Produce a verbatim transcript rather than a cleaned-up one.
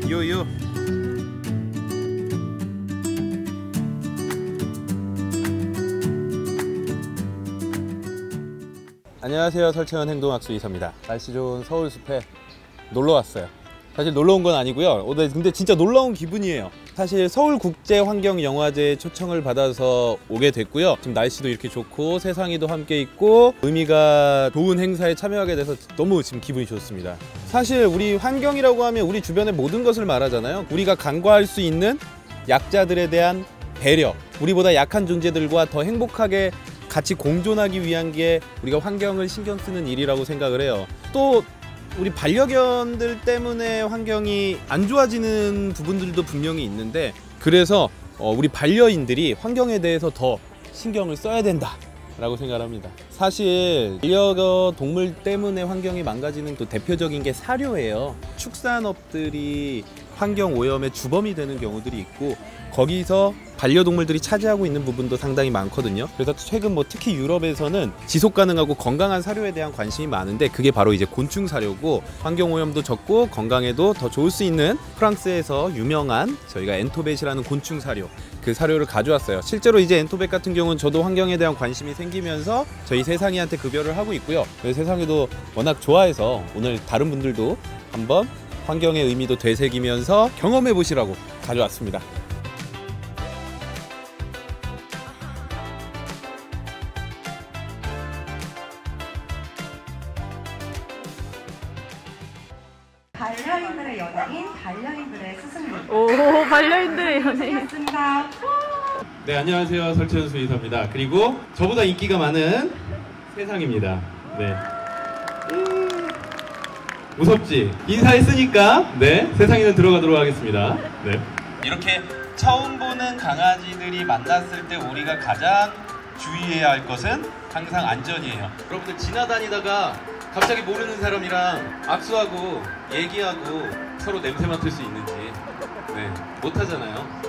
요요. 안녕하세요. 설채원 행동학수 이사입니다. 날씨 좋은 서울 숲에 놀러 왔어요. 사실 놀러 온 건 아니고요. 오늘 근데 진짜 놀러 온 기분이에요. 사실 서울국제환경영화제에 초청을 받아서 오게 됐고요. 지금 날씨도 이렇게 좋고 세상이도 함께 있고 의미가 좋은 행사에 참여하게 돼서 너무 지금 기분이 좋습니다. 사실 우리 환경이라고 하면 우리 주변의 모든 것을 말하잖아요. 우리가 간과할 수 있는 약자들에 대한 배려, 우리보다 약한 존재들과 더 행복하게 같이 공존하기 위한 게 우리가 환경을 신경 쓰는 일이라고 생각을 해요. 또 우리 반려견들 때문에 환경이 안 좋아지는 부분들도 분명히 있는데, 그래서 우리 반려인들이 환경에 대해서 더 신경을 써야 된다 라고 생각합니다. 사실 반려동물 때문에 환경이 망가지는 또 대표적인 게 사료예요. 축산업들이 환경 오염의 주범이 되는 경우들이 있고, 거기서 반려동물들이 차지하고 있는 부분도 상당히 많거든요. 그래서 최근 뭐 특히 유럽에서는 지속 가능하고 건강한 사료에 대한 관심이 많은데, 그게 바로 이제 곤충 사료고 환경 오염도 적고 건강에도 더 좋을 수 있는 프랑스에서 유명한 저희가 엔토벳이라는 곤충 사료, 그 사료를 가져왔어요. 실제로 이제 엔토벳 같은 경우는 저도 환경에 대한 관심이 생기면서 저희 세상이한테 급여를 하고 있고요. 세상이도 워낙 좋아해서 오늘 다른 분들도 한번 환경의 의미도 되새기면서 경험해 보시라고 가져왔습니다. 반려인들의 연예인, 반려인들의 스승님. 오, 반려인들의 연예인. 반갑습니다. 네, 안녕하세요. 설채원 수의사입니다. 그리고 저보다 인기가 많은 세상입니다. 네. 무섭지? 인사했으니까 네, 세상에는 들어가도록 하겠습니다. 네. 이렇게 처음 보는 강아지들이 만났을 때 우리가 가장 주의해야 할 것은 항상 안전이에요. 여러분들 지나다니다가 갑자기 모르는 사람이랑 악수하고 얘기하고 서로 냄새 맡을 수 있는지 네, 못하잖아요.